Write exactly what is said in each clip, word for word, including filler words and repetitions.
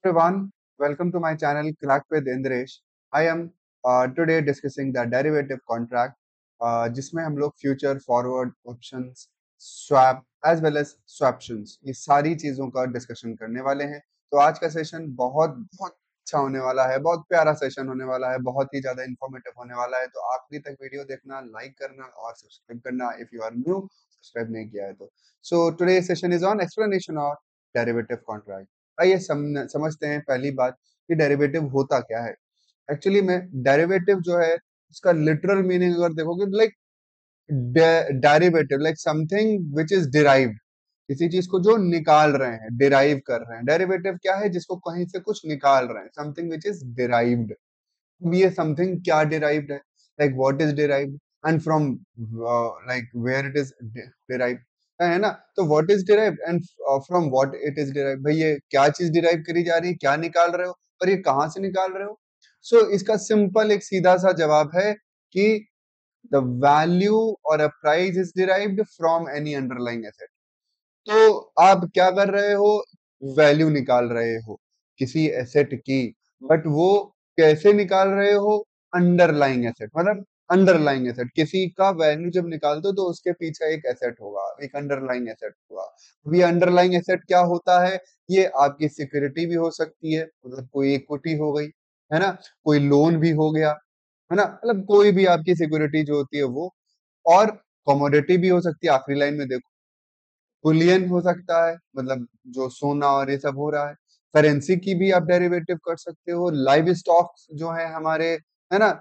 Everyone, welcome to my channel Crack with Indresh. I am uh, today discussing the derivative contract, uh, जिसमें हम लोग future forward options swap as well as swaptions ये सारी चीजों का discussion करने वाले हैं। तो आज का सेशन बहुत बहुत अच्छा होने वाला है, बहुत प्यारा सेशन होने वाला है, बहुत ही ज्यादा इन्फॉर्मेटिव होने वाला है। तो आखिरी तक वीडियो देखना, लाइक करना और सब्सक्राइब करना if you are new, subscribe नहीं किया है तो। So today session is on explanation of derivative contract. आइए सम, समझते हैं पहली बात कि डेरिवेटिव होता क्या है। एक्चुअली में डेरिवेटिव जो है उसका लिटरल मीनिंग अगर देखोगे, like derivative like something which is derived, किसी चीज को जो निकाल रहे हैं, डिराइव कर रहे हैं। डेरिवेटिव क्या है? जिसको कहीं से कुछ निकाल रहे हैं, समथिंग विच इज डिराइव्ड। अब ये समथिंग क्या डिराइव्ड है, like what is derived and from, like where it is derived, है ना। तो what is derived and from what it is derived, भाई ये क्या चीज डिराइव करी जा रही है, क्या निकाल रहे हो और ये कहां से निकाल रहे हो। सो so, इसका सिंपल एक सीधा सा जवाब है कि द वैल्यू और a price is derived from any underlying asset. तो आप क्या कर रहे हो? वैल्यू निकाल रहे हो किसी एसेट की, बट वो कैसे निकाल रहे हो? अंडरलाइंग एसेट, मतलब अंडरलाइंग एसेट, किसी का वैल्यू जब निकालते हो तो उसके पीछे एक एसेट होगा, एक अंडरलाइंग एसेट होगा। ये अंडरलाइंग एसेट क्या होता है? ये आपकी सिक्योरिटी भी हो सकती है, मतलब कोई इक्विटी हो गई, है ना, कोई लोन भी हो गया, है ना, मतलब कोई भी आपकी सिक्योरिटी जो होती है वो। और कमोडिटी भी हो सकती है, आखिरी लाइन में देखो, बुलियन हो सकता है, मतलब जो सोना और ये सब हो रहा है। करेंसी की भी आप डेरिवेटिव कर सकते हो। लाइव स्टॉक्स जो है हमारे, है ना,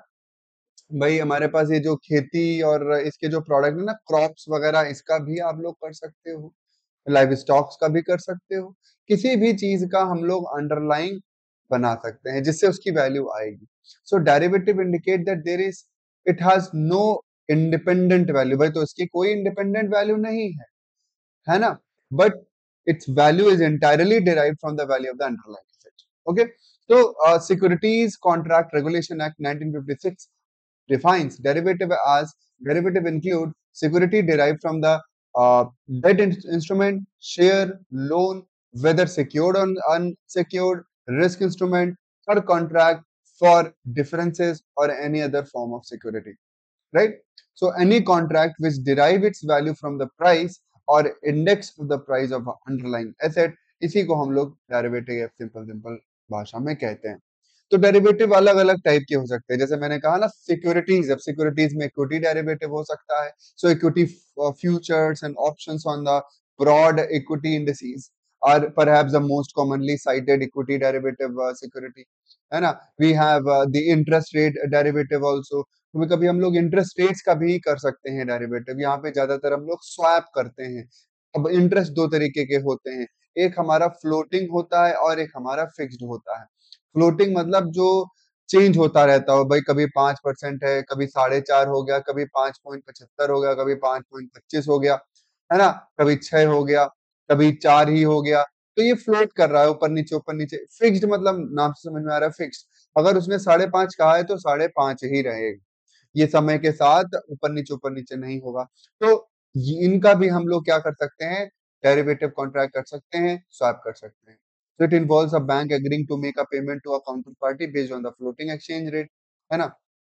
भाई हमारे पास ये जो खेती और इसके जो प्रोडक्ट है ना, क्रॉप्स वगैरह, इसका भी आप लोग कर सकते हो। लाइव स्टॉक्स का भी कर सकते हो। किसी भी चीज का हम लोग अंडरलाइंग बना सकते हैं जिससे उसकी वैल्यू आएगी। So derivative indicate that there is, it has no independent value. भाई तो इसकी कोई इंडिपेंडेंट वैल्यू नहीं है, है ना, but its value is entirely derived from the value of the underlying asset. Okay, so uh, Securities Contract Regulation Act nineteen fifty-six defines derivative as, derivative include security derived from the uh, debt in- instrument, share, loan, whether secured or unsecured, risk instrument, or contract for differences or any other form of security, right? So any contract which derive its value from the price or index to the price of underlying asset, इसी को हम लोग derivative simple simple भाषा में कहते हैं। तो derivative अलग अलग टाइप के हो सकते हैं, जैसे मैंने कहा ना, सिक्योरिटीज, अब सिक्योरिटीज में इक्विटी डेरिवेटिव हो सकता है। So equity futures and options on the broad equity indices are perhaps the most commonly cited equity derivative uh, security, है ना। we have uh, the interest rate derivative also। कभी कभी हम लोग इंटरेस्ट रेट्स का भी कर सकते हैं डेरिवेटिव, यहाँ पे ज्यादातर हम लोग स्वैप करते हैं। अब इंटरेस्ट दो तरीके के होते हैं, एक हमारा फ्लोटिंग होता है और एक हमारा फिक्स्ड होता है। फ्लोटिंग मतलब जो चेंज होता रहता हो, भाई कभी पांच परसेंट है, कभी साढ़े चार हो गया, कभी पांच पॉइंट पचहत्तर हो गया, कभी पांच पॉइंट पच्चीस हो गया, है ना, कभी छह हो गया, कभी चार ही हो गया। तो ये फ्लोट कर रहा है, ऊपर नीचे ऊपर नीचे। फिक्स्ड मतलब नाम से समझ में आ रहा है, फिक्स्ड, अगर उसने साढ़े पांच कहा है तो साढ़े पांच ही रहेगा, ये समय के साथ ऊपर नीचे ऊपर नीचे नहीं होगा। तो ये- इनका भी हम लोग क्या कर सकते हैं? डेरिवेटिव कॉन्ट्रैक्ट कर सकते हैं, स्वैप कर सकते हैं। So it involves a bank agreeing to make a payment to a counterparty based on the floating exchange rate, है ना,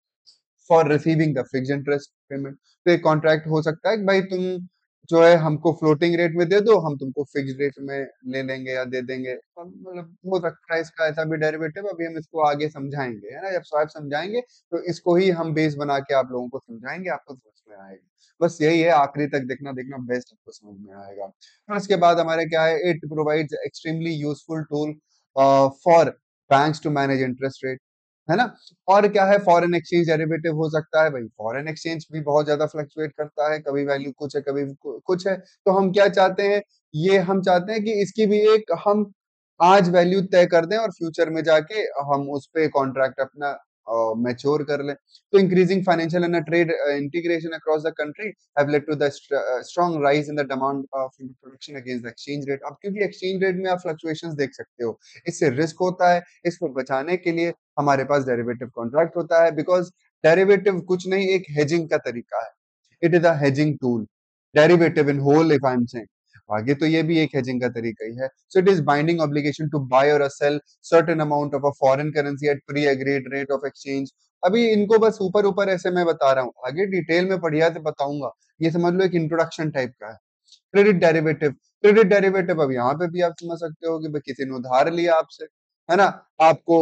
for receiving the fix interest payment. तो एक कॉन्ट्रैक्ट हो सकता है कि भाई तुम जो है हमको फ्लोटिंग रेट में दे दो, हम तुमको फिक्स रेट में ले लेंगे या दे देंगे। तो मतलब हो सकता है इसका ऐसा भी डेरिवेटिव, अभी हम इसको आगे समझाएंगे, है ना, जब स्वाइप समझाएंगे तो इसको ही हम बेस बना के आप लोगों को समझाएंगे, आपको समझ में आएगा। बस यही है, आखिरी तक देखना देखना बेस्ट, आपको समझ में आएगा। और उसके बाद हमारे क्या है, it provides extremely useful tool for banks to manage interest rate, है ना। और क्या है, फॉरेन एक्सचेंज डेरिवेटिव हो सकता है। भाई फॉरेन एक्सचेंज भी बहुत ज्यादा फ्लक्चुएट करता है, कभी वैल्यू कुछ है, कभी कु- कुछ है। तो हम क्या चाहते हैं, ये हम चाहते हैं कि इसकी भी एक हम आज वैल्यू तय कर दें और फ्यूचर में जाके हम उस पे कॉन्ट्रैक्ट अपना मैच्योर कर लें। तो increasing financial and trade integration across the country have led to the strong rise in the demand of protection against the exchange rate. अब क्योंकि एक्सचेंज रेट में आप फ्लक्चुएशंस देख सकते हो, इससे रिस्क होता है, इसको बचाने के लिए हमारे पास डेरिवेटिव कॉन्ट्रैक्ट होता है। बिकॉज डेरिवेटिव कुछ नहीं, एक हेजिंग का तरीका है, it is a hedging tool, derivative in whole if I am saying. आगे तो ये भी एक हेजिंग का तरीका ही है। So it is binding obligation to buy और sell certain amount of a foreign currency at pre agreed rate of exchange. अभी इनको बस ऊपर ऊपर ऐसे मैं बता रहा हूँ, आगे डिटेल में बढ़िया से बताऊंगा। ये समझ लो एक इंट्रोडक्शन टाइप का है। क्रेडिट डेरिवेटिव, क्रेडिट डेरिवेटिव अब यहाँ पे भी आप समझ सकते हो कि भाई किसी ने उधार लिया आपसे, है ना, आपको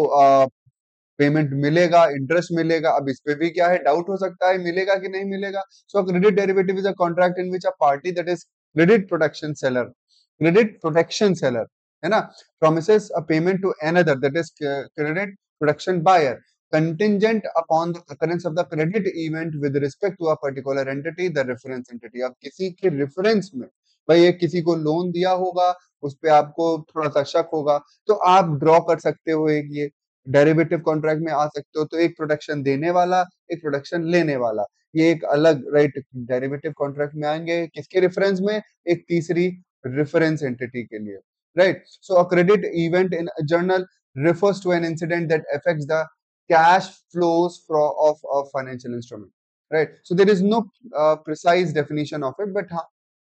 पेमेंट मिलेगा, इंटरेस्ट मिलेगा। अब इस पे भी क्या है, डाउट हो सकता है मिलेगा कि नहीं मिलेगा। So credit derivative is a contract in which a party that is credit protection seller, credit protection seller, है ना, promises a payment to another that is credit protection buyer contingent upon the occurrence of the credit event with respect to a particular entity, the reference entity। अब किसी के reference में भाई ये किसी को लोन दिया होगा, उस पे आपको थोड़ा सा शक होगा, तो आप ड्रॉ कर सकते हो एक ये डेरिवेटिव कॉन्ट्रैक्ट में आ सकते हो। तो एक प्रोटेक्शन देने वाला, एक प्रोटेक्शन लेने वाला, ये एक अलग राइट डेरिवेटिव कॉन्ट्रैक्ट में आएंगे। किसके रेफरेंस में, एक तीसरी रेफरेंस एंटिटी के लिए, right? So a credit event in a journal refers to an incident that affects the cash flows from of a financial instrument, right? So there is no uh, precise definition of it, but हाँ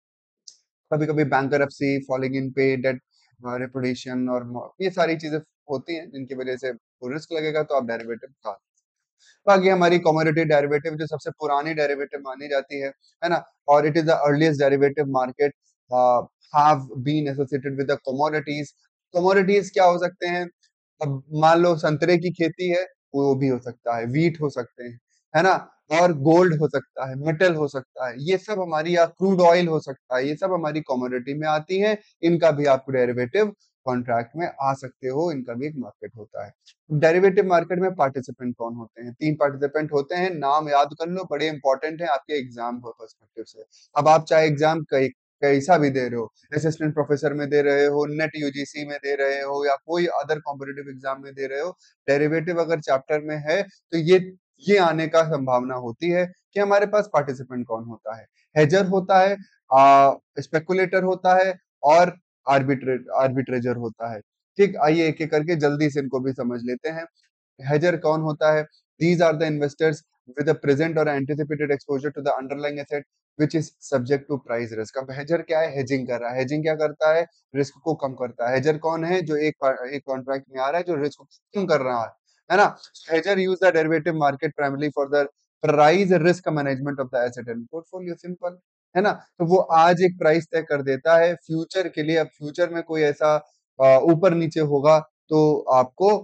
कभी कभी bankruptcy, falling in पे, date reputation और ये सारी चीजें होती हैं जिनकी वजह से रिस्क लगेगा, तो आप डेरिवेटिव खा। बाकी हमारी कमोडिटी डेरिवेटिव जो सबसे पुरानी डेरिवेटिव मानी जाती है है ना, और it is the earliest derivative market have been associated with the commodities. Commodities क्या हो सकते हैं, अब मान लो संतरे की खेती है, वो भी हो सकता है, वीट हो सकते हैं, है ना, और गोल्ड हो सकता है, मेटल हो सकता है, ये सब हमारी, या क्रूड ऑयल हो सकता है, ये सब हमारी कमोडिटी में आती है। इनका भी आप डेरिवेटिव कॉन्ट्रैक्ट में आ सकते हो, इनका भी एक मार्केट होता है। डेरिवेटिव मार्केट में पार्टिसिपेंट कौन होते हैं, तीन पार्टिसिपेंट होते हैं, नाम याद कर लो, बड़े इंपॉर्टेंट है आपके एग्जाम पर्सपेक्टिव से। अब आप चाहे एग्जाम कई कैसा भी दे रहे हो, असिस्टेंट प्रोफेसर में दे रहे हो, नेट यूजीसी में दे रहे हो, या कोई अदर कॉम्पिटिटिव एग्जाम में दे रहे हो, डेरिवेटिव अगर चैप्टर में है तो ये ये आने का संभावना होती है कि हमारे पास पार्टिसिपेंट कौन होता है। हेजर होता है, स्पेकुलेटर होता है, और आर्बिट्रेट आर्बिट्रेजर होता है। ठीक, आइए एक एक करके जल्दी से इनको भी समझ लेते हैं। हेजर कौन होता है, these are the investors with a present or anticipated exposure to the underlying asset which is subject to price risk। अब हेजर क्या है, हेजिंग कर रहा है। हेजिंग क्या करता है, रिस्क को कम करता है। हेजर कौन है, जो एक एक कॉन्ट्रैक्ट में आ रहा है, जो रिस्क को कम कर रहा है है ना। Hedger use the derivative market primarily for the price risk management of the asset and portfolio, simple, है ना। तो वो आज एक प्राइस तय कर देता है फ्यूचर के लिए। अब फ्यूचर में कोई ऐसा ऊपर नीचे होगा तो आपको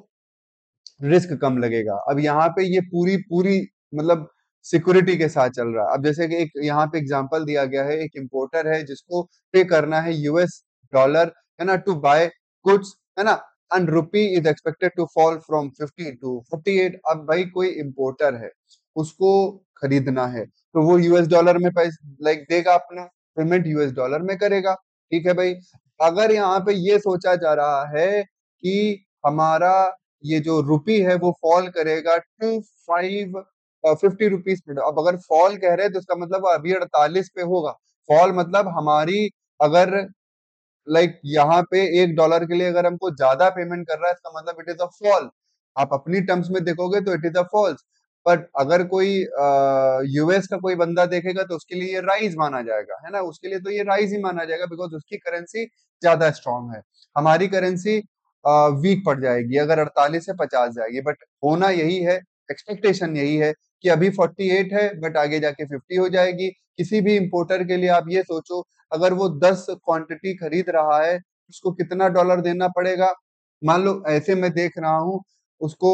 रिस्क कम लगेगा। अब यहाँ पे ये पूरी पूरी मतलब सिक्योरिटी के साथ चल रहा है। अब जैसे कि एक यहाँ पे एग्जांपल दिया गया है, एक इंपोर्टर है जिसको पे करना है यूएस डॉलर, है ना, टू बाय गुड्स, है ना, and rupee is expected to fall from fifty to forty eight. अब भाई कोई इंपोर्टर है, उसको खरीदना है, तो वो यूएस डॉलर में पैसे लाइक देगा, अपना पेमेंट यूएस डॉलर में करेगा। ठीक है भाई, अगर यहाँ पे ये सोचा जा रहा है कि हमारा ये जो रुपी है वो फॉल करेगा टू फाइव फिफ्टी रुपीज पे, अब अगर फॉल कह रहे हैं तो इसका मतलब अभी अड़तालीस पे होगा। फॉल मतलब हमारी, अगर लाइक यहाँ पे एक डॉलर के लिए अगर हमको ज्यादा पेमेंट कर रहा है, इसका मतलब इट इज अ फॉल। आप अपनी टर्म्स में देखोगे तो it is a falls, but अगर कोई यूएस का कोई बंदा देखेगा तो उसके लिए ये राइज माना जाएगा, है ना, उसके लिए तो ये राइज ही माना जाएगा, बिकॉज उसकी करेंसी ज्यादा स्ट्रांग है। हमारी करेंसी वीक पड़ जाएगी, अगर अड़तालीस से पचास जाएगी। बट होना यही है, एक्सपेक्टेशन यही है कि अभी फोर्टी एट है, बट आगे जाके फिफ्टी हो जाएगी। किसी भी इंपोर्टर के लिए आप ये सोचो, अगर वो दस क्वांटिटी खरीद रहा है, उसको कितना डॉलर देना पड़ेगा। मान लो ऐसे मैं देख रहा हूँ उसको,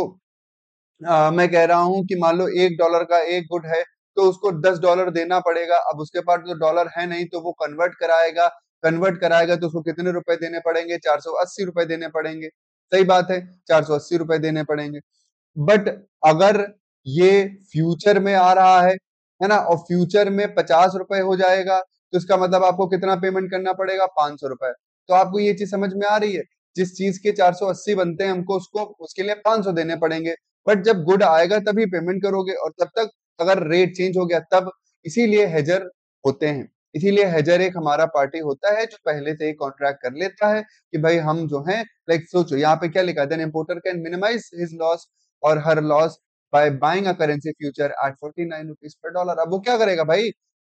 आ, मैं कह रहा हूँ कि मान लो एक डॉलर का एक गुड है, तो उसको दस डॉलर देना पड़ेगा। अब उसके पास जो डॉलर है नहीं, तो वो कन्वर्ट कराएगा, कन्वर्ट कराएगा तो उसको कितने रुपए देने पड़ेंगे, चार सौ अस्सी रुपए देने पड़ेंगे। सही बात है, चार सौ अस्सी रुपए देने पड़ेंगे। बट अगर ये फ्यूचर में आ रहा है है ना, और फ्यूचर में पचास रुपए हो जाएगा, तो इसका मतलब आपको कितना पेमेंट करना पड़ेगा, पांच सौ रुपए। तो आपको ये चीज समझ में आ रही है, जिस चीज के चार सौ अस्सी बनते हैं, हमको उसको उसके लिए पांच सौ देने पड़ेंगे। बट जब गुड आएगा तभी पेमेंट करोगे, और तब तक अगर रेट चेंज हो गया तब। इसीलिए हेजर होते हैं, इसीलिए हेजर एक हमारा पार्टी होता है जो पहले से ही कॉन्ट्रैक्ट कर लेता है कि भाई हम जो है, लाइक सोचो यहाँ पे क्या लिखा है, then importer can minimize his loss और her loss by buying a currency future at forty nine rupees per dollar. अब वो क्या करेगा भाई,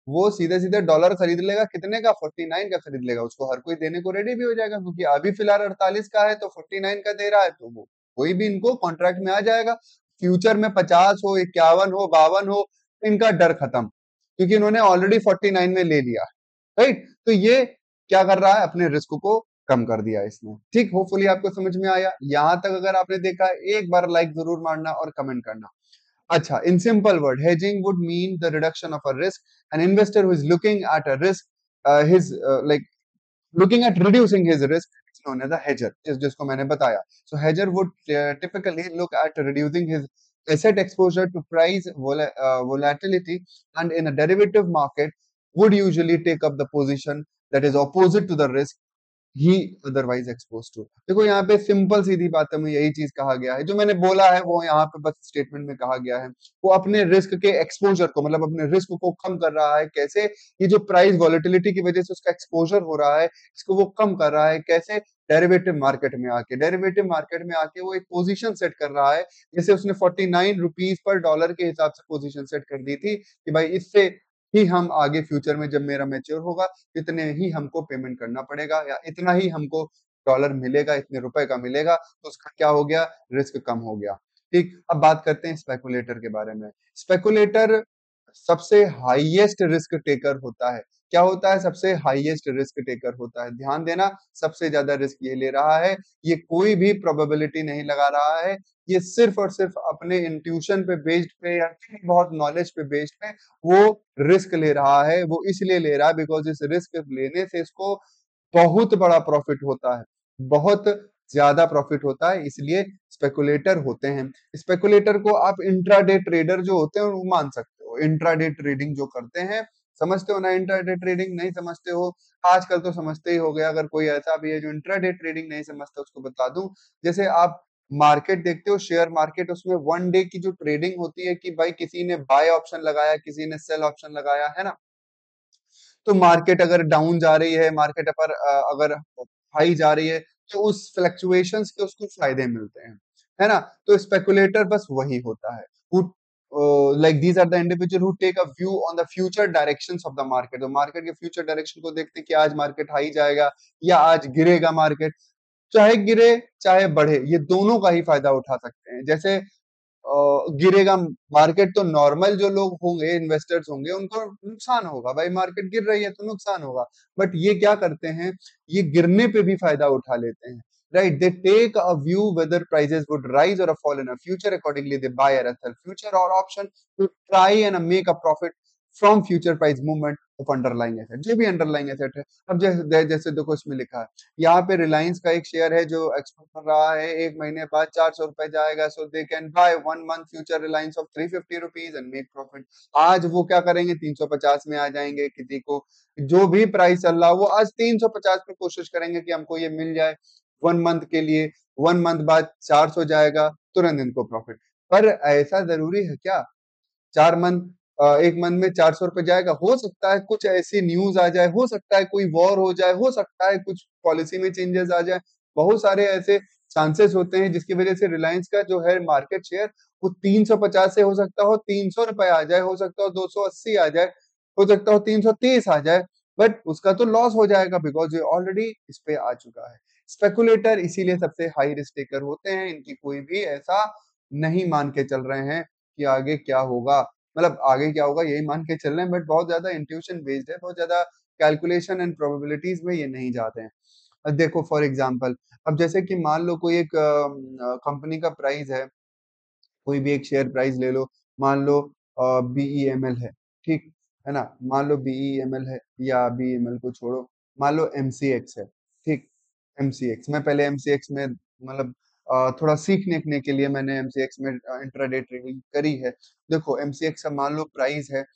वो सीधे सीधे डॉलर खरीद लेगा, कितने का? फोर्टी नाइन का खरीद लेगा, उसको हर कोई देने को रेडी भी हो जाएगा, क्योंकि अभी फिलहाल अड़तालीस का है तो फोर्टी नाइन का दे रहा है, तो वो कोई भी इनको कॉन्ट्रैक्ट में आ जाएगा। फ्यूचर में पचास हो, इक्यावन हो, बावन हो, इनका डर खत्म, क्योंकि इन्होंने ऑलरेडी फोर्टी नाइन में ले लिया, राइट? तो ये क्या कर रहा है? अपने रिस्क को कम कर दिया इसने। ठीक, होपफुली आपको समझ में आया। यहां तक अगर आपने देखा, एक बार लाइक जरूर मारना और कमेंट करना। अच्छा, in simple word, hedging would mean the reduction of a risk. An investor who is looking at a risk, uh, his uh, like looking at reducing his risk, it's known as a hedger, जिस जिसको मैंने बताया. So hedger would uh, typically look at reducing his asset exposure to price vol uh, volatility, and in a derivative market would usually take up the position that is opposite to the risk ही otherwise expose to. देखो यहाँ पे simple सीधी बातों में यही चीज कहा गया है, जो मैंने बोला है वो यहाँ पे बस स्टेटमेंट में कहा गया है। वो अपने रिस्क के एक्सपोजर को, मतलब अपने रिस्क को कम कर रहा है। कैसे? ये जो प्राइस वॉलेटिलिटी की वजह से उसका एक्सपोजर हो रहा है, इसको वो कम कर रहा है। कैसे? डेरिवेटिव मार्केट में आके, डेरिवेटिव मार्केट में आके वो एक पोजीशन सेट कर रहा है। जैसे उसने forty nine rupees per dollar के हिसाब से पोजीशन सेट कर दी थी कि भाई इससे ही हम आगे फ्यूचर में जब मेरा मैच्योर होगा, इतने ही हमको पेमेंट करना पड़ेगा, या इतना ही हमको डॉलर मिलेगा, इतने रुपए का मिलेगा, तो उसका क्या हो गया? रिस्क कम हो गया। ठीक, अब बात करते हैं स्पेकुलेटर के बारे में। स्पेकुलेटर सबसे हाईएस्ट रिस्क टेकर होता है। क्या होता है? सबसे हाईएस्ट रिस्क टेकर होता है। ध्यान देना, सबसे ज्यादा रिस्क ये ले रहा है। ये कोई भी प्रोबेबिलिटी नहीं लगा रहा है, ये सिर्फ और सिर्फ अपने इंट्यूशन पे बेस्ड पे या थोड़ी बहुत नॉलेज पे बेस्ड पे वो रिस्क ले रहा है। वो इसलिए ले रहा है बिकॉज इस रिस्क लेने से इसको बहुत बड़ा प्रॉफिट होता है, बहुत ज्यादा प्रॉफिट होता है, इसलिए स्पेकुलेटर होते हैं। स्पेकुलेटर को आप इंट्राडे ट्रेडर जो होते हैं वो मान सकते हो। इंट्राडे ट्रेडिंग जो करते हैं, समझते हो ना? इंट्राडे ट्रेडिंग नहीं समझते हो? आजकल तो समझते ही हो गया। अगर कोई ऐसा भी है जो इंट्राडे ट्रेडिंग नहीं समझता, उसको बता दूं। जैसे आप मार्केट देखते हो, शेयर मार्केट, उसमें वन डे की जो ट्रेडिंग होती है कि भाई किसी ने बाय ऑप्शन लगाया, किसी ने सेल ऑप्शन लगाया, है ना? तो मार्केट अगर डाउन जा रही है, मार्केट पर अ, अगर हाई जा रही है, तो उस फ्लक्चुएशंस के उसको फायदे मिलते हैं, है ना? तो स्पेकुलेटर बस वही होता है। who uh, like these are the individual who take a view on the future directions of the market। तो मार्केट के फ्यूचर डायरेक्शन को देखते हैं कि आज मार्केट हाई जाएगा या आज गिरेगा मार्केट। चाहे गिरे चाहे बढ़े, ये दोनों का ही फायदा उठा सकते हैं। जैसे अ, गिरेगा मार्केट तो नॉर्मल जो लोग होंगे, इन्वेस्टर्स होंगे, उनको नुकसान होगा। भाई मार्केट गिर रही है तो नुकसान होगा। बट ये क्या करते हैं? ये गिरने पे भी फायदा उठा लेते हैं, right? They take a view whether prices would rise और fall in a future, accordingly they buy और सेल फ्यूचर और option to try and make a profit from future price movement of underlying asset. जो भी underlying asset है, अब जैसे जैसे देखो इसमें लिखा है, यहाँ पे रिलायंस का एक शेयर है जो एक्सपेक्ट कर रहा है एक महीने बाद चार सौ रुपए जाएगा, so they can buy one month future Reliance of three fifty rupees and make profit. आज वो क्या करेंगे? तीन सौ पचास में आ जाएंगे। किसी को जो भी प्राइस चल रहा है, वो आज तीन सौ पचास पे कोशिश करेंगे कि हमको ये मिल जाए वन मंथ के लिए। वन मंथ बाद चार सौ जाएगा, तुरंत इनको प्रॉफिट। पर ऐसा जरूरी है क्या? चार मंथ एक मंथ में चार सौ रुपए जाएगा? हो सकता है कुछ ऐसी न्यूज आ जाए, हो सकता है कोई वॉर हो जाए, हो सकता है कुछ पॉलिसी में चेंजेस आ जाए। बहुत सारे ऐसे चांसेस होते हैं जिसकी वजह से रिलायंस का जो है मार्केट शेयर, वो तीन सौ पचास से हो सकता हो तीन सौ रुपए आ जाए, हो सकता हो दो सौ अस्सी आ जाए, हो सकता हो तीन सौ तीस आ जाए। बट उसका तो लॉस हो जाएगा बिकॉज ये ऑलरेडी इस पे आ चुका है। स्पेकुलेटर इसीलिए सबसे हाई रिस्क टेकर होते हैं। इनकी कोई भी ऐसा नहीं मान के चल रहे हैं कि आगे क्या होगा, मतलब आगे क्या होगा यही मान के चल रहे हैं, बट बहुत ज्यादा इंट्यूशन बेस्ड है, बहुत ज्यादा कैलकुलेशन एंड प्रोबेबिलिटीज में ये नहीं जाते हैं। अब देखो फॉर एग्जांपल, अब जैसे कि मान लो कोई एक कंपनी का प्राइस है, कोई भी एक शेयर प्राइस ले लो, मान लो बीईएमएल है, ठीक है ना? मान लो बीईएमएल है, या बीईएमएल को छोड़ो, मान लो एमसीएक्स है, ठीक? एमसीएक्स, मैं पहले एमसीएक्स में मतलब अ, थोड़ा सीखने के के लिए मैंने एमसीएक्स में इंट्राडे ट्रेडिंग करी है। देखो एमसीएक्स का मान लो प्राइस है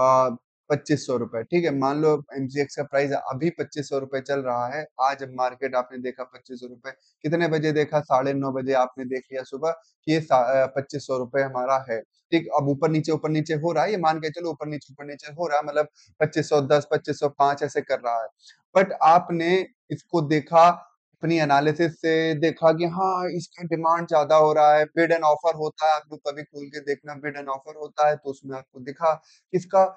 पच्चीस सौ रुपए, ठीक है? मान लो एमसीएक्स का प्राइस अभी पच्चीस सौ रुपए चल रहा है। आज मार्केट आपने देखा पच्चीस सौ रुपए, कितने बजे देखा? साढ़े नौ बजे आपने देख लिया सुबह कि ये पच्चीस सौ रुपए हमारा है, ठीक? अब ऊपर नीचे ऊपर नीचे हो रहा है, ये मान के चलो ऊपर नीचे ऊपर नीचे हो रहा है, मतलब पच्चीस सौ दस, पच्चीस सौ पांच ऐसे कर रहा है। बट आपने इसको देखा, अपनी एनालिसिस से देखा कि हाँ इसका डिमांड ज्यादा हो रहा है, बिड एंड ऑफर होता है, आप लोग कभी खोल के देखना, बिड एंड ऑफर होता है, तो उसमें आपको दिखा इसका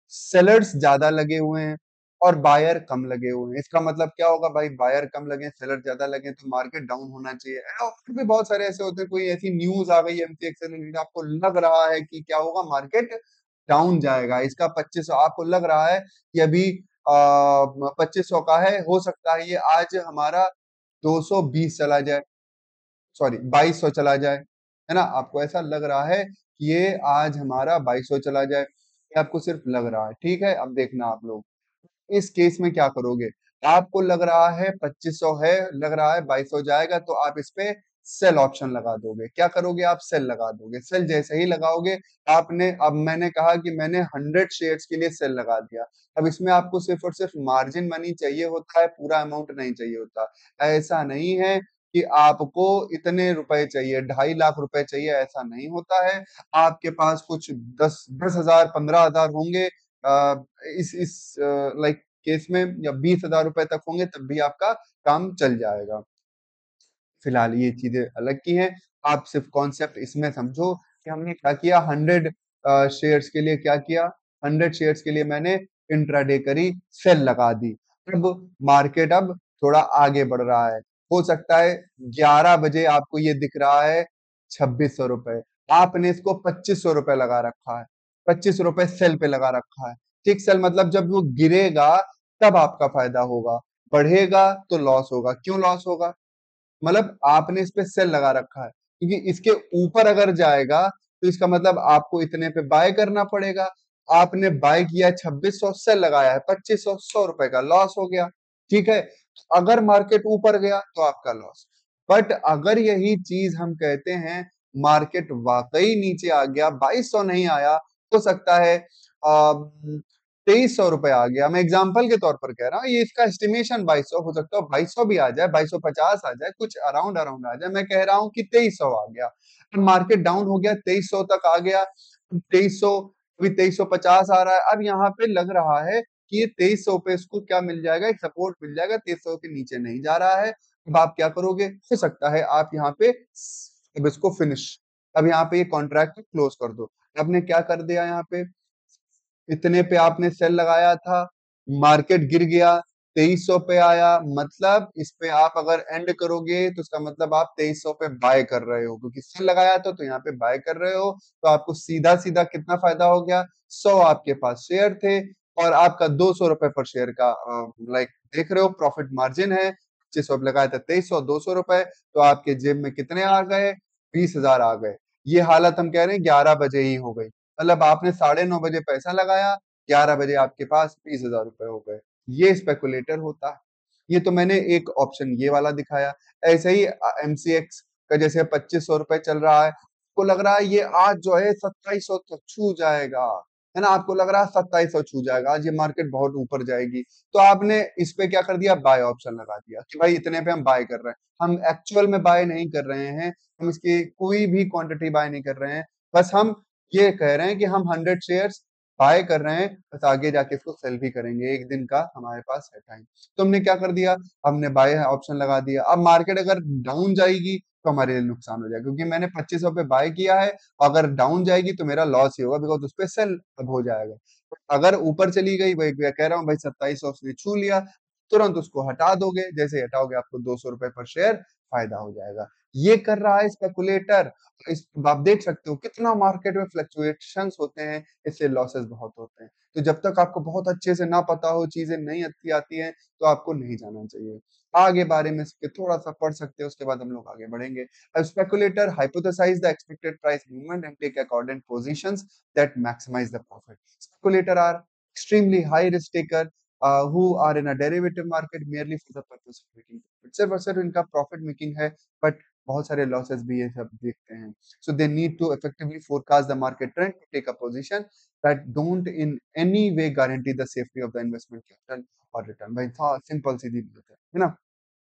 सेलर्स ज्यादा लगे हुए हैं और बायर कम लगे हुए हैं। इसका मतलब क्या होगा भाई, बायर कम लगे सेलर ज्यादा लगे तो मार्केट डाउन होना चाहिए। और फिर भी बहुत सारे ऐसे होते हैं, कोई ऐसी न्यूज आ गई एमसीएक्स से related, आपको लग रहा है कि क्या होगा, मार्केट डाउन जाएगा, इसका पच्चीस सौ आपको लग रहा है कि अभी पच्चीस सौ का है, हो सकता है ये आज हमारा दो सौ बीस चला जाए, सॉरी बाईस सौ चला जाए, है ना। आपको ऐसा लग रहा है कि ये आज हमारा बाईस सौ चला जाए, ये आपको सिर्फ लग रहा है, ठीक है। अब देखना आप लोग इस केस में क्या करोगे। आपको लग रहा है पच्चीस सौ है, लग रहा है बाईस सौ जाएगा, तो आप इस पे सेल ऑप्शन लगा दोगे। क्या करोगे, आप सेल लगा दोगे। सेल जैसे ही लगाओगे, आपने अब मैंने कहा कि मैंने हंड्रेड शेयर्स के लिए सेल लगा दिया। अब इसमें आपको सिर्फ और सिर्फ मार्जिन मनी चाहिए होता है, पूरा अमाउंट नहीं चाहिए होता। ऐसा नहीं है कि आपको इतने रुपए चाहिए, ढाई लाख रुपए चाहिए, ऐसा नहीं होता है। आपके पास कुछ दस दस हजार पंद्रह हजार होंगे आ, इस इस लाइक केस में, या बीस हजार रुपए तक होंगे तब भी आपका काम चल जाएगा। फिलहाल ये चीजें अलग की हैं। आप सिर्फ कॉन्सेप्ट इसमें समझो कि हमने क्या किया, हंड्रेड शेयर्स के लिए क्या किया, हंड्रेड शेयर्स के लिए मैंने इंट्राडे करी, सेल लगा दी। अब मार्केट अब थोड़ा आगे बढ़ रहा है, हो सकता है ग्यारह बजे आपको ये दिख रहा है छब्बीस सौ रुपए, आपने इसको पच्चीस सौ रुपए लगा रखा है, पच्चीस रुपए सेल पे लगा रखा है। ठीक, सेल मतलब जब वो गिरेगा तब आपका फायदा होगा, बढ़ेगा तो लॉस होगा। क्यों लॉस होगा, मतलब आपने इस पे सेल लगा रखा है, क्योंकि इसके ऊपर अगर जाएगा तो इसका मतलब आपको इतने पे बाय करना पड़ेगा। आपने बाय किया छब्बीस सौ, सेल लगाया है पच्चीस सौ, सौ रुपए का लॉस हो गया। ठीक है, अगर मार्केट ऊपर गया तो आपका लॉस। बट अगर यही चीज हम कहते हैं मार्केट वाकई नीचे आ गया, बाईस सौ नहीं आया, हो सकता है तेईस सौ रुपए आ गया, मैं एग्जाम्पल के तौर पर कह रहा हूँ, ये इसका एस्टिमेशन बाईस सौ हो सकता है, बाईस सौ भी आ जाए, बाईस सौ पचास आ जाए, कुछ अराउंड अराउंड आ जाए, मैं कह रहा हूँ कि तेईस सौ आ गया। मार्केट डाउन हो गया, तेईस सौ तक आ गया, तेईस सौ, अभी तेईस सौ पचास आ रहा है। अब यहाँ पे लग रहा है कि ये तेईस सौ पे इसको क्या मिल जाएगा, एक सपोर्ट मिल जाएगा, तेईस सौ के नीचे नहीं जा रहा है। अब आप क्या करोगे, हो सकता है आप यहाँ पे अब इसको फिनिश, अब यहाँ पे ये कॉन्ट्रैक्ट क्लोज कर दो। आपने क्या कर दिया, यहाँ पे इतने पे आपने सेल लगाया था, मार्केट गिर गया, तेईस सौ पे आया, मतलब इस पे आप अगर एंड करोगे तो इसका मतलब आप तेईस सौ पे बाय कर रहे हो, क्योंकि सेल लगाया था तो यहाँ पे बाय कर रहे हो। तो आपको सीधा सीधा कितना फायदा हो गया, सौ आपके पास शेयर थे और आपका दो सौ रुपए पर शेयर का लाइक देख रहे हो प्रॉफिट मार्जिन है, पच्चीस सौ लगाया था, तेईस सौ, दो सौ रुपए, तो आपके जेब में कितने आ गए, बीस हजार आ गए। ये हालत हम कह रहे हैं ग्यारह बजे ही हो गई, मतलब आपने साढ़े नौ बजे पैसा लगाया, ग्यारह बजे आपके पास बीस हजार रुपए हो गए। ये स्पेकुलेटर होता है। ये तो मैंने एक ऑप्शन ये वाला दिखाया। ऐसे ही एमसीएक्स का जैसे पच्चीस सौ रुपए चल रहा है, आपको लग रहा है ये आज जो है सत्ताईस सौ तक छू जाएगा, है ना, आपको लग रहा है सत्ताईस सौ छू जाएगा, आज ये मार्केट बहुत ऊपर जाएगी, तो आपने इस पे क्या कर दिया, बाय ऑप्शन लगा दिया कि भाई इतने पे हम बाय कर रहे हैं। हम एक्चुअल में बाय नहीं कर रहे हैं, हम इसकी कोई भी क्वांटिटी बाय नहीं कर रहे हैं, बस हम ये कह रहे हैं कि हम हंड्रेड शेयर्स बाय कर रहे हैं, बस आगे जाके इसको सेल भी करेंगे, एक दिन का हमारे पास है टाइम। तो हमने क्या कर दिया, हमने बाय ऑप्शन लगा दिया। अब मार्केट अगर डाउन जाएगी तो हमारे लिए नुकसान हो जाएगा, क्योंकि मैंने पच्चीस सौ पे बाय किया है, अगर डाउन जाएगी तो मेरा लॉस ही होगा, बिकॉज उस पर सेल अब हो जाएगा। अगर ऊपर चली गई, वही मैं कह रहा हूँ भाई सत्ताईस सौ उसने छू लिया, तुरंत उसको हटा दोगे, जैसे ही हटाओगे आपको दो सौ रुपए पर शेयर फायदा हो जाएगा। ये कर रहा है स्पेकुलेटर। इस आप देख सकते हो कितना मार्केट में फ्लक्चुएशंस होते हैं, इससे लॉसेस बहुत होते हैं। तो जब तक आपको बहुत अच्छे से ना पता हो, चीजें नहीं अच्छी आती हैं, तो आपको नहीं जाना चाहिए। आगे बारे में इसके थोड़ा सा पढ़ सकते हैं, उसके बाद हम लोग आगे बढ़ेंगे। A speculator hypothesize the expected price movement and take accordant positions that maximize the profit. Speculator are extremely high risk taker uh, who are in a derivative market merely for the purpose of making profit. सिर्फ और सिर्फ इनका profit making है, but बहुत सारे losses भी ये सब देखते हैं। So they need to effectively forecast the market trend to take a position that don't in any way guarantee the safety of the investment capital or return। भाई था सिंपल सीधी बात है है ना,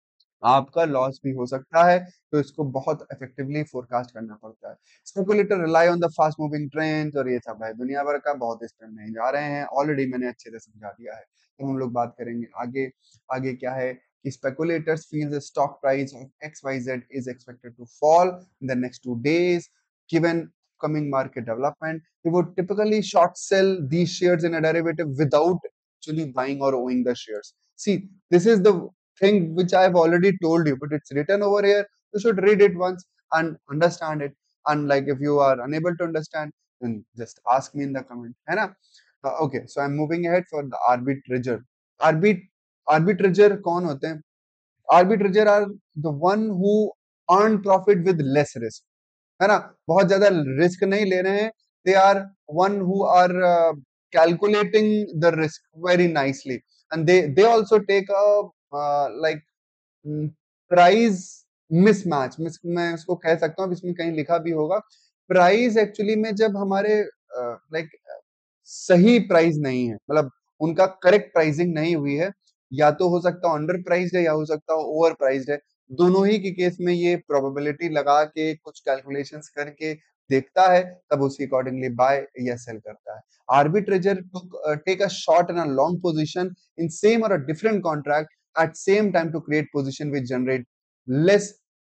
आपका लॉस भी हो सकता है, तो इसको बहुत इफेक्टिवली फोरकास्ट करना पड़ता है। Speculator rely on the fast moving trends, और ये सब है दुनिया भर का, बहुत इस पर नहीं जा रहे हैं, ऑलरेडी मैंने अच्छे से समझा दिया है। तो हम लोग बात करेंगे आगे। आगे क्या है कि speculators feel the stock price of X Y Z is expected to fall in the next two days given upcoming market development, he would typically short sell these shares in a derivative without actually buying or owning the shares. See, this is the thing which I've already told you, but it's written over here. You should read it once and understand it. And like if you are unable to understand, then just ask me in the comment. है ना? Uh, okay, so I'm moving ahead for the arbitrager. Arbit arbitrager कौन होते हैं? Arbitrager are the one who earn profit with less risk. है ना? बहुत ज्यादा risk नहीं ले रहे हैं. They are one who are uh, calculating the risk very nicely, and they they also take a uh, like price mismatch miss मैं इसको कह सकता हूँ, इसमें कहीं लिखा भी होगा. प्राइस एक्चुअली में जब हमारे लाइक सही प्राइस नहीं है, मतलब उनका करेक्ट प्राइसिंग नहीं हुई है, या तो हो सकता है अंडर प्राइस्ड है या हो सकता है ओवर प्राइस्ड है. दोनों ही के केस में ये प्रोबेबिलिटी लगा के कुछ कैलकुलेशंस करके देखता है, तब उसी अकॉर्डिंगली बाय या सेल करता है. Arbitrager take a short and a long position in same और a different contract at same time to create position which generate less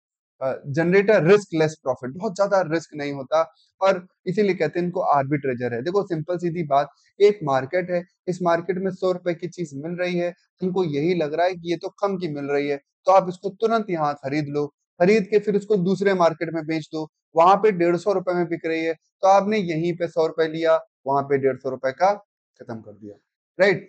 generate a risk less profit. बहुत ज्यादा रिस्क नहीं होता, और इसीलिए कहते हैं इनको आर्बिट्रेजर है. देखो सिंपल सीधी बात, एक मार्केट है, इस मार्केट में सौ रुपए की चीज मिल रही है, तुमको यही लग रहा है कि ये तो कम की मिल रही है, तो आप इसको तुरंत यहाँ खरीद लो, खरीद के फिर उसको दूसरे मार्केट में बेच दो. वहां पे डेढ़ सौ रुपए में बिक रही है, तो आपने यहीं पे सौ रुपए लिया, वहां पे डेढ़ सौ रुपए का खत्म कर दिया. राइट,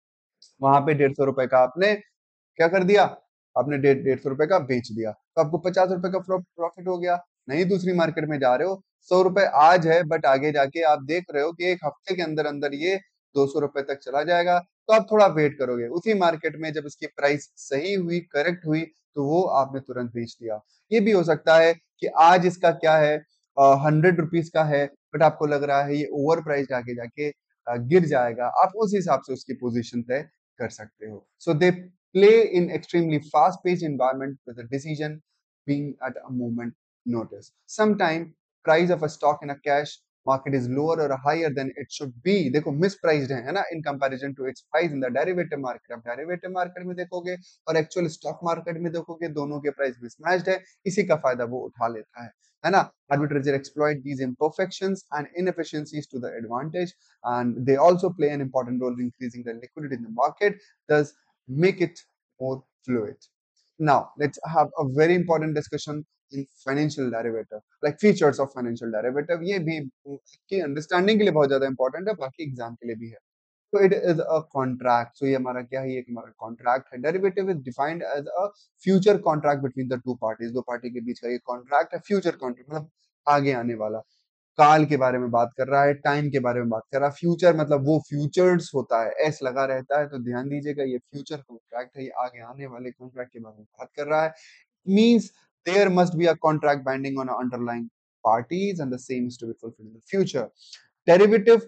वहां पे डेढ़ सौ रुपए का आपने क्या कर दिया, आपने डेढ़ डेढ़ सौ रुपए का बेच दिया, तो आपको पचास रुपए का प्रॉफिट हो गया. नहीं दूसरी मार्केट में जा रहे हो, सौ रुपए आज है, बट आगे जाके आप देख रहे हो कि एक हफ्ते के अंदर अंदर ये दो सौ रुपए तक चला जाएगा, तो आप थोड़ा वेट करोगे. उसी मार्केट में जब इसकी प्राइस सही हुई, करेक्ट हुई, तो वो आपने तुरंत बेच दिया. ये भी हो सकता है कि आज इसका क्या है, हंड्रेड रुपीज का है, बट आपको लग रहा है ये ओवर प्राइस आगे जाके अ, गिर जाएगा, आप उस हिसाब से उसकी पोजीशन तय कर सकते हो. सो दे play in extremely fast-paced environment with a decision being at a moment notice. Sometimes price of a stock in a cash market is lower or higher than it should be. देखो mispriced है, है ना, in comparison to its price in the derivative market. अब derivative market में देखोगे और actual stock market में देखोगे, दोनों के price mismatched है, इसी का फायदा वो उठा लेता है, है ना. Arbitrator exploit these imperfections and inefficiencies to the advantage, and they also play an important role in increasing the liquidity in the market, thus make it more fluid. Now, let's have a very important discussion in financial derivative, like features of financial derivative. ये भी की understanding के लिए बहुत ज़्यादा important है, बाकी exam के लिए भी है. So it is a contract. So ये हमारा क्या है, ये एक हमारा contract है. Derivative is defined as a future contract between the two parties. दो पार्टी के बीच का ये contract है, future contract मतलब आगे आने वाला. काल के बारे में बात कर रहा है, टाइम के बारे में बात कर रहा है. फ्यूचर मतलब वो फ्यूचर्स होता है, एस लगा रहता है, तो ध्यान दीजिएगा ये फ्यूचर कॉन्ट्रैक्ट है, ये आगे आने वाले कॉन्ट्रैक्ट के बारे में बात कर रहा है. Means there must be a contract binding on underlying parties and the same is to be fulfilled in the future. Derivative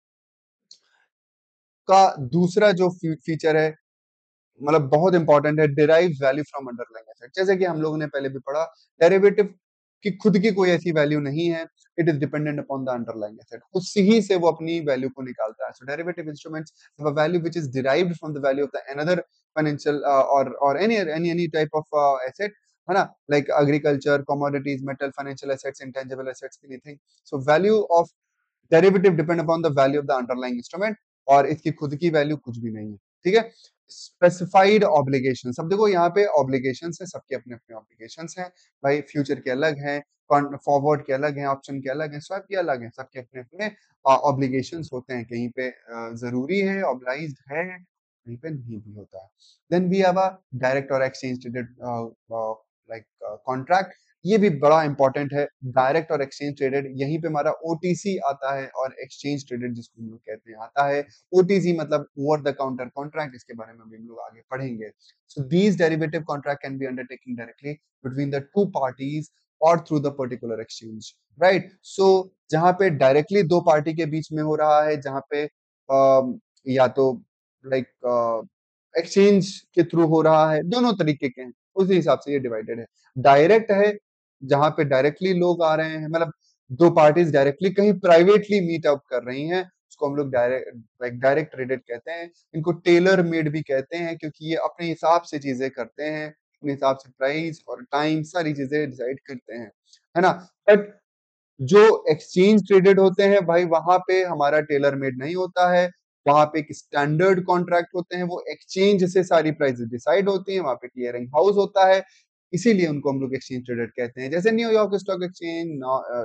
का दूसरा जो फीचर है, मतलब बहुत इंपॉर्टेंट है, derive value from underlying asset. जैसे कि हम लोगों ने पहले भी पढ़ा, डेरिवेटिव की खुद की कोई ऐसी वैल्यू नहीं है, it is dependent upon the underlying asset. उसी से वो अपनी वैल्यू को निकालता है. So derivative instruments have a value which is derived from the value of the another financial और और any any any type of asset, है ना, like agriculture, commodities, metal, financial assets, intangible assets, anything. So value of derivative depend upon the value of the underlying instrument, और इसकी खुद की value कुछ भी नहीं है. ठीक है. स्पेसिफाइड ऑब्लिगेशन, सब देखो यहाँ पे ऑब्लिगेशन है, सबके अपने अपने ऑब्लिगेशन हैं भाई. फ्यूचर के अलग हैं, फॉरवर्ड के अलग हैं, ऑप्शन के अलग हैं, स्वैप के अलग हैं, सबके अपने अपने ऑब्लिगेशन होते हैं. कहीं पे uh, जरूरी है, ऑब्लाइज्ड है, कहीं पे नहीं भी होता है. Then we have a direct और एक्सचेंज ट्रेडेड लाइक कॉन्ट्रैक्ट. ये भी बड़ा इंपॉर्टेंट है. डायरेक्ट और एक्सचेंज ट्रेडेड, यहीं पे हमारा ओटीसी आता है, और एक्सचेंज ट्रेडेड जिसको हम लोग कहते हैं आता है. ओटीसी मतलब ओवर द काउंटर कॉन्ट्रैक्ट, इसके बारे में भी हम लोग आगे पढ़ेंगे. So these derivative contract can be undertaking directly between the two parties और through the particular exchange. Right. So जहां पे डायरेक्टली दो पार्टी के बीच में हो रहा है, जहां पे uh, या तो लाइक एक्सचेंज के थ्रू हो रहा है, दोनों तरीके के हैं, उसी हिसाब से ये डिवाइडेड है. डायरेक्ट है जहां पे डायरेक्टली लोग आ रहे हैं, मतलब दो पार्टीज डायरेक्टली कहीं प्राइवेटली मीट अप कर रही हैं, उसको हम लोग डायरेक्ट लाइक डायरेक्ट ट्रेडेड कहते हैं. इनको टेलर मेड भी कहते हैं, क्योंकि ये अपने हिसाब से चीजें करते हैं, अपने हिसाब से प्राइस और टाइम सारी चीजें डिसाइड करते हैं, है ना. बट जो एक्सचेंज ट्रेडेड होते हैं भाई वहां पे हमारा टेलर मेड नहीं होता है, वहां पे एक स्टैंडर्ड कॉन्ट्रैक्ट होते हैं, वो एक्सचेंज से सारी प्राइसेस डिसाइड होती हैं, वहां पे क्लियरिंग हाउस होता है, इसीलिए उनको हम लोग एक्सचेंज ट्रेडेड कहते हैं। जैसे New York stock exchange,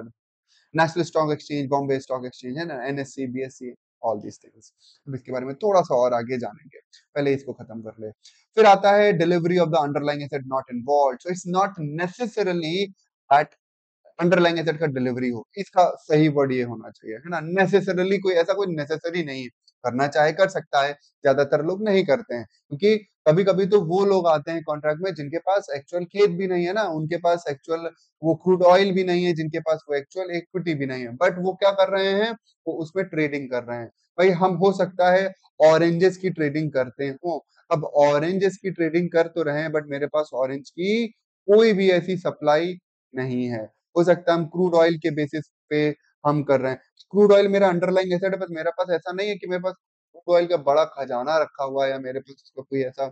national stock exchange, Bombay stock exchange है ना, NSC, BSC, all these things. अब इसके बारे में थोड़ा सा और आगे जानेंगे, पहले इसको खत्म कर ले। फिर आता है delivery of the underlying asset not involve, so it's not necessarily that underlying asset का डिलीवरी हो, इसका सही वर्ड ये होना चाहिए, है ना। नेसेसरली कोई ऐसा कोई नेसेसरी नहीं है, करना चाहे कर सकता है, ज्यादातर लोग नहीं करते हैं, क्योंकि कभी कभी तो वो लोग आते हैं कॉन्ट्रैक्ट में जिनके पास एक्चुअल खेत भी नहीं है ना, उनके पास एक्चुअल वो क्रूड ऑयल भी नहीं है, जिनके पास वो एक्चुअल इक्विटी भी नहीं है, बट वो क्या कर रहे हैं, वो उसमें ट्रेडिंग कर रहे हैं। भाई हम हो सकता है ऑरेंजेस की ट्रेडिंग करते हो, अब ऑरेंजेस की ट्रेडिंग कर तो रहे हैं, बट मेरे पास ऑरेंज की कोई भी ऐसी सप्लाई नहीं है, हो सकता है हम क्रूड ऑयल के बेसिस पे हम कर रहे हैं, क्रूड ऑयल मेरा अंडरलाइंग एसेट है, बस मेरे पास ऐसा नहीं है कि मेरे पास क्रूड ऑयल का बड़ा खजाना रखा हुआ है या मेरे पास उसका कोई ऐसा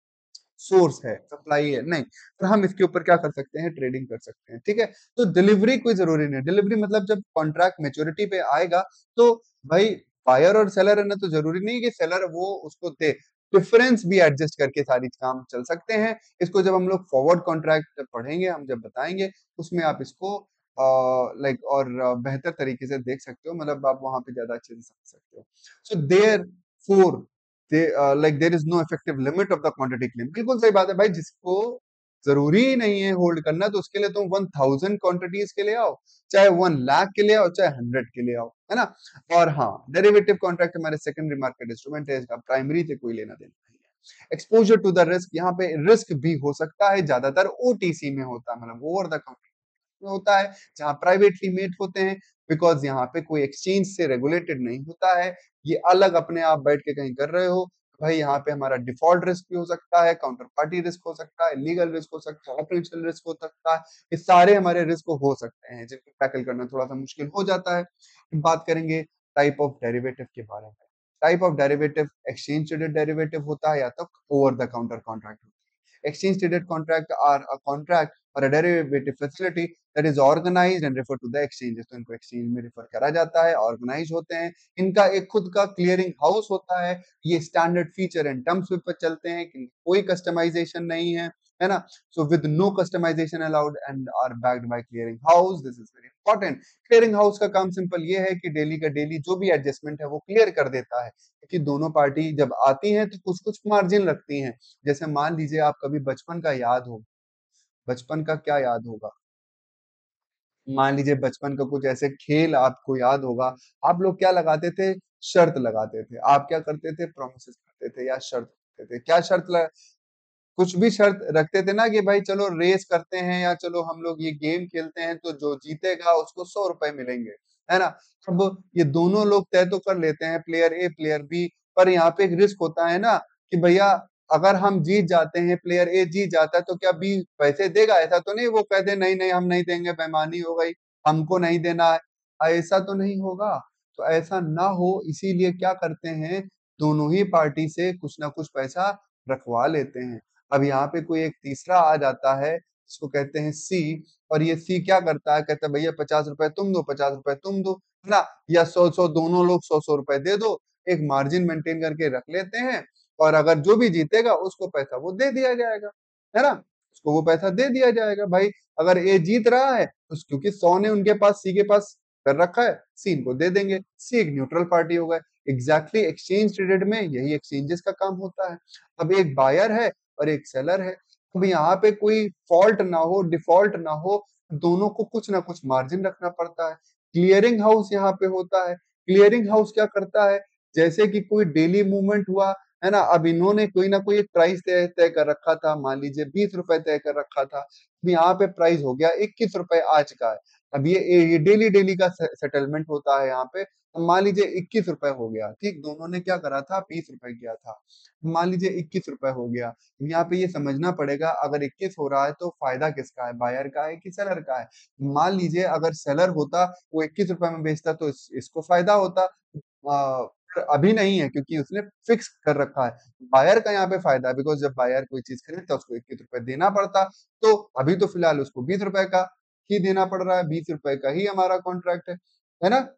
सोर्स है, सप्लाई है, नहीं, तो हम इसके ऊपर क्या कर सकते हैं, ट्रेडिंग कर सकते हैं, ठीक है। तो डिलीवरी कोई जरूरी नहीं, डिलीवरी मतलब जब कॉन्ट्रैक्ट मेच्योरिटी पे आएगा तो भाई बायर और सेलर है ना, तो जरूरी नहीं कि सेलर वो उसको दे, डिफरेंस भी एडजस्ट करके सारी काम चल सकते हैं। इसको जब हम लोग फॉरवर्ड कॉन्ट्रैक्ट पढ़ेंगे, हम जब बताएंगे, उसमें आप इसको लाइक और अ, बेहतर तरीके से देख सकते हो, मतलब आप वहां पे ज्यादा अच्छे से समझ सकते हो। So therefore they like there is no effective limit of the quantity claim, बिल्कुल सही बात है भाई, जिसको जरूरी ही नहीं है होल्ड करना, तो उसके लिए तुम वन थाउजेंड क्वांटिटीज के लिए आओ, चाहे वन लाख के लिए आओ, चाहे हंड्रेड के लिए आओ, है ना। और हाँ, डेरिवेटिव कॉन्ट्रैक्ट हमारे सेकेंडरी मार्केट इंस्ट्रूमेंट है, इसका प्राइमरी से कोई लेना देना नहीं है। एक्सपोजर टू द रिस्क, यहाँ पे रिस्क भी हो सकता है, ज्यादातर ओटीसी में होता है, मतलब ओवर द काउंटर में होता है, जहाँ प्राइवेटली मेड होते हैं, बिकॉज यहाँ पे कोई एक्सचेंज से रेगुलेटेड नहीं होता है, ये अलग अपने आप बैठ के कहीं कर रहे हो, भाई यहाँ पे हमारा डिफॉल्ट रिस्क भी हो सकता है, काउंटर पार्टी रिस्क हो सकता है, लीगल रिस्क हो सकता है, ऑपरेशनल रिस्क हो सकता है, ये सारे हमारे रिस्क हो सकते हैं जिनको टैकल करना थोड़ा सा मुश्किल हो जाता है। बात करेंगे टाइप ऑफ डेरिवेटिव के बारे में। Type of derivative exchange traded derivative होता है या तो ओवर द काउंटर कॉन्ट्रैक्ट होता है। Exchange traded contract are a contract और a derivative facility that is organized and referred to the exchanges, तो इनको एक्सचेंज में रिफर करा जाता है, ऑर्गेनाइज होते हैं, इनका एक खुद का क्लियरिंग हाउस होता है, ये स्टैंडर्ड फीचर एंड टर्म्स पे चलते हैं कि कोई कस्टमाइजेशन नहीं है, है ना। So with no customization allowed and are backed by clearing house, this is very important. Clearing house का काम सिंपल ये है कि डेली का डेली जो भी एडजस्टमेंट है वो क्लियर कर देता है, क्योंकि दोनों पार्टी जब आती हैं तो कुछ कुछ मार्जिन रखती हैं। जैसे मान लीजिए आप कभी बचपन का याद हो, बचपन का क्या याद होगा, मान लीजिए बचपन का कुछ ऐसे खेल आपको याद होगा, आप लोग क्या लगाते थे, शर्त लगाते थे, आप क्या करते थे, प्रोमिस करते थे या शर्त करते थे, क्या शर्त ल... कुछ भी शर्त रखते थे ना कि भाई चलो रेस करते हैं या चलो हम लोग ये गेम खेलते हैं, तो जो जीतेगा उसको सौ रुपए मिलेंगे, है ना। अब ये दोनों लोग तय तो कर लेते हैं, प्लेयर ए प्लेयर बी, पर यहाँ पे एक रिस्क होता है ना कि भैया अगर हम जीत जाते हैं, प्लेयर ए जीत जाता है, तो क्या बी पैसे देगा, ऐसा तो नहीं वो कहते नहीं नहीं हम नहीं देंगे, बेईमानी हो गई, हमको नहीं देना है, ऐसा तो नहीं होगा। तो ऐसा ना हो इसीलिए क्या करते हैं, दोनों ही पार्टी से कुछ ना कुछ पैसा रखवा लेते हैं। अब यहाँ पे कोई एक तीसरा आ जाता है जिसको कहते हैं सी, और ये सी क्या करता है, कहता है भैया पचास रुपए तुम दो, पचास रुपए तुम दो, है ना, या सौ सौ दोनों लोग सौ सौ रुपए दे दो, एक मार्जिन मेंटेन करके रख लेते हैं, और अगर जो भी जीतेगा उसको पैसा वो दे दिया जाएगा, है ना, उसको वो पैसा दे दिया जाएगा भाई। अगर ए जीत रहा है तो क्योंकि सौ ने उनके पास सी के पास कर रखा है, सी इनको दे देंगे, सी एक न्यूट्रल पार्टी होगा। एग्जैक्टली एक्सचेंज ट्रेडेड में यही एक्सचेंजेस का काम होता है। अब एक बायर है और एक सेलर है, अब यहाँ पे कोई फॉल्ट ना हो, डिफॉल्ट ना हो, दोनों को कुछ ना कुछ मार्जिन रखना पड़ता है। क्लियरिंग हाउस यहाँ पे होता है। क्लियरिंग हाउस क्या करता है, जैसे कि कोई डेली मूवमेंट हुआ, है ना, अब इन्होंने कोई ना कोई एक प्राइस तय तय कर रखा था, मान लीजिए बीस रुपए तय कर रखा था, अब यहाँ पे प्राइस हो गया इक्कीस रुपए आज का है। अब ये ये डेली डेली का सेटलमेंट होता है यहाँ पे, अब मान लीजिए इक्कीस रुपए हो गया, ठीक, दोनों ने क्या करा था, बीस रुपए किया था, मान लीजिए इक्कीस रुपए हो गया। यहाँ पे ये समझना पड़ेगा, अगर इक्कीस हो रहा है तो फायदा किसका है, बायर का है कि सेलर का है। मान लीजिए अगर सेलर होता, वो इक्कीस रुपए में बेचता, तो इस, इसको फायदा होता, आ, पर अभी नहीं है क्योंकि उसने फिक्स कर रखा है। बायर का यहाँ पे फायदा है, बिकॉज जब बायर कोई चीज खरीदता है उसको इक्कीस रुपए देना पड़ता, तो अभी तो फिलहाल उसको बीस रुपए का ही देना पड़ रहा है, बीस रुपए का ही हमारा कॉन्ट्रैक्ट है, है ना?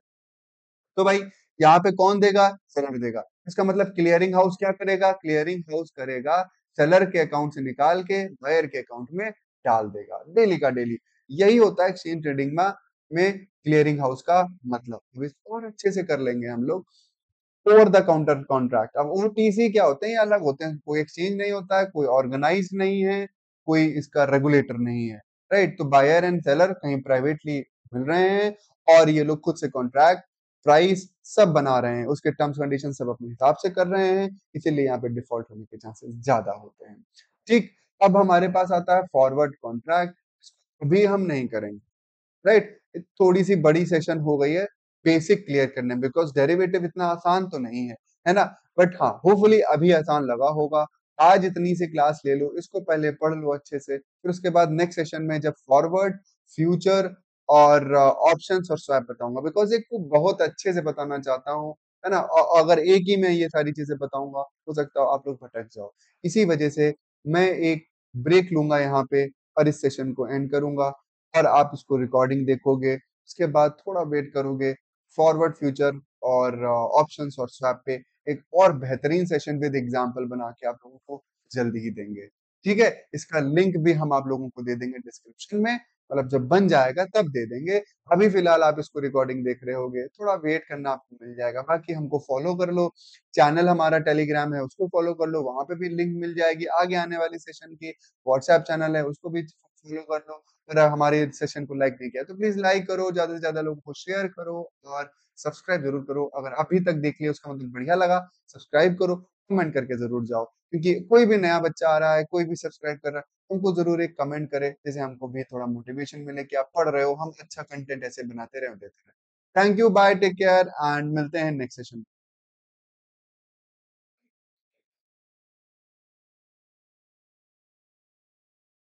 तो भाई यहाँ पे कौन देगा? सेलर देगा। इसका मतलब क्लियरिंग हाउस क्या करेगा? क्लियरिंग हाउस करेगा, सेलर के अकाउंट से निकाल के बायर के अकाउंट में डाल देगा, डेली का डेली। यही होता है एक्सचेंज ट्रेडिंग में में क्लियरिंग हाउस का मतलब। अब इसको और अच्छे से कर लेंगे हम लोग। Over the counter contract. अब ओटीसी क्या होते हैं? ये अलग होते हैं, कोई एक्सचेंज नहीं होता है, कोई ऑर्गेनाइज नहीं है, कोई इसका रेगुलेटर नहीं है, राइट? तो बायर एंड सेलर कहीं प्राइवेटली मिल रहे हैं और ये लोग खुद से कॉन्ट्रैक्ट प्राइस सब बना रहे हैं, उसके टर्म्स कंडीशन सब अपने हिसाब से कर रहे हैं, इसीलिए यहाँ पे डिफॉल्ट होने के चांसेस ज्यादा होते हैं। ठीक। अब हमारे पास आता है फॉरवर्ड कॉन्ट्रैक्ट। अभी हम नहीं करेंगे, राइट? थोड़ी सी बड़ी सेशन हो गई है बेसिक क्लियर करने में, बिकॉज डेरिवेटिव इतना आसान तो नहीं है, है ना? बट हाँ, होपफुली अभी आसान लगा होगा। आज इतनी सी क्लास ले लो, इसको पहले पढ़ लो अच्छे से, फिर उसके बाद नेक्स्ट सेशन में जब फॉरवर्ड, फ्यूचर और ऑप्शंस और स्वैप बताऊंगा, बिकॉज एक को बहुत अच्छे से बताना चाहता हूँ, है ना? औ- अगर एक ही में ये सारी चीजें बताऊंगा, हो सकता है आप लोग भटक जाओ। इसी वजह से मैं एक ब्रेक लूंगा यहाँ पे और इस सेशन को एंड करूंगा, और आप इसको रिकॉर्डिंग देखोगे, उसके बाद थोड़ा वेट करोगे, फॉरवर्ड, फ्यूचर और ऑप्शंस और स्वैप पे एक और बेहतरीन सेशन विद एग्जांपल बना के आप लोगों को जल्दी ही देंगे। ठीक है? इसका लिंक भी हम आप लोगों को दे देंगे डिस्क्रिप्शन में, मतलब जब बन जाएगा तब दे देंगे। अभी फिलहाल आप इसको रिकॉर्डिंग देख रहे होगे, थोड़ा वेट करना, आपको मिल जाएगा। बाकी हमको फॉलो कर लो, चैनल हमारा टेलीग्राम है उसको फॉलो कर लो, वहां पे भी लिंक मिल जाएगी आगे आने वाली सेशन की। व्हाट्सएप चैनल है उसको भी फॉलो कर लो। अगर हमारे सेशन को लाइक नहीं किया तो प्लीज लाइक करो, ज्यादा से ज्यादा लोगों को शेयर करो, और सब्सक्राइब जरूर करो। अगर अभी तक देख लिया उसका मतलब बढ़िया लगा, सब्सक्राइब करो, कमेंट करके जरूर जाओ, क्योंकि कोई भी नया बच्चा आ रहा है, कोई भी सब्सक्राइब कर रहा है, उनको जरूर एक कमेंट करे, जैसे हमको भी थोड़ा मोटिवेशन मिले कि आप पढ़ रहे हो, हम अच्छा कंटेंट ऐसे बनाते रहे, देते रहे। Thank you, bye, take care, and मिलते हैं नेक्स्ट सेशन।